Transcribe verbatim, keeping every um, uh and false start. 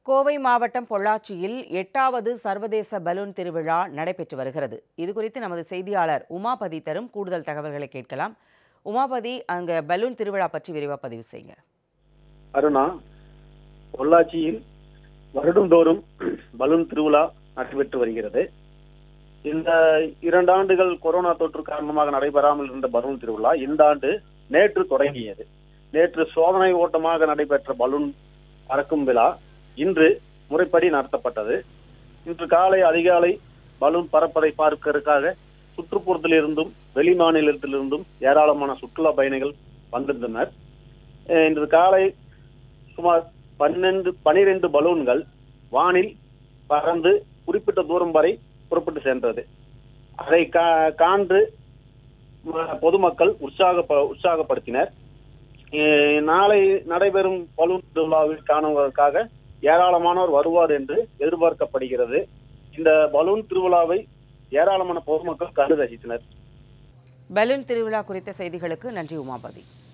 கோவை மாவட்டம் பொள்ளாச்சியில் எட்டாவது சர்வதேச பலூன் திருவிழா நடைபெற்று வருகிறது. இதுகுறித்து நமது செய்தியாளர் உமாபதி தரும் கூடுதல் தகவல்களை கேட்கலாம். உமாபதி, அங்க பலூன் திருவிழா பற்றி விரிவாக பதிவு செய்யுங்க. அருணா, பொள்ளாச்சியில் வருடந்தோறும் பலூன் திருவிழா நடைபெற்று வருகிறது. இந்த இரண்டு ஆண்டுகள் கொரோனா தொற்று காரணமாக நடைபெறாமல் இருந்த பலூன் திருவிழா இந்த ஆண்டு நேற்று தொடங்கியது. நேற்று சோதனை ஓட்டமாக நடைபெற்ற பலூன் பறக்கும் விழா இன்று முறைப்படி நடத்தப்பட்டது. இன்று காலை அதிகாலை பலூன் பறப்பதை பார்ப்பதற்காக சுற்றுப்புறத்திலிருந்தும் வெளி மாநிலத்திலிருந்தும் ஏராளமான சுற்றுலா பயணிகள் வந்திருந்தனர். இன்று காலை சுமார் பன்னெண்டு பனிரெண்டு பலூன்கள் வானில் பறந்து குறிப்பிட்ட தூரம் வரை புறப்பட்டு சென்றது. அதை காண்டு பொதுமக்கள் உற்சாக உற்சாகப்படுத்தினர். நாளை நடைபெறும் பலூன் திருவிழாவில் காணுவதற்காக ஏராளமானோர் வருவார் என்று எதிர்பார்க்கப்படுகிறது. இந்த பலூன் திருவிழாவை ஏராளமான பொதுமக்கள் கண்டு ரசித்தனர். பலூன் திருவிழா குறித்த செய்திகளுக்கு நன்றி உமாபதி.